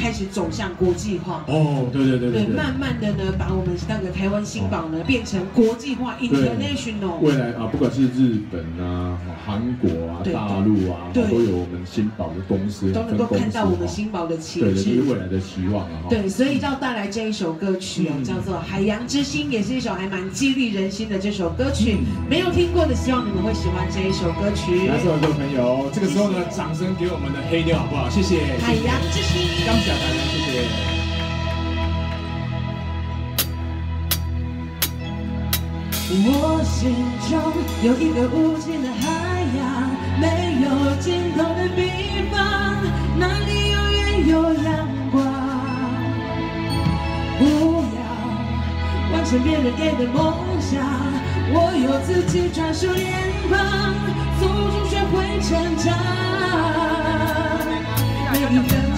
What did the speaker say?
开始走向国际化。 哦，对， 慢慢的呢，把我们那个台湾新宝呢变成国际化 international。 未来啊，不管是日本啊、韩国啊、大陆啊，都有我们新宝的公司， 都能够看到我们新宝的旗帜。 对，这是未来的希望啊。 对，所以要带来这一首歌曲哦，叫做《海洋之心》，也是一首还蛮激励人心的这首歌曲。没有听过的，希望你们会喜欢这一首歌曲。 那所有的朋友，这个时候呢，掌声给我们的黑妞好不好？谢谢。 海洋之心， 感谢大家，谢谢。 我心中有一个无尽的海洋，没有尽头的地方，那里永远有阳光。不要完成别人给的梦想，我有自己专属脸庞，从中学会成长。每一个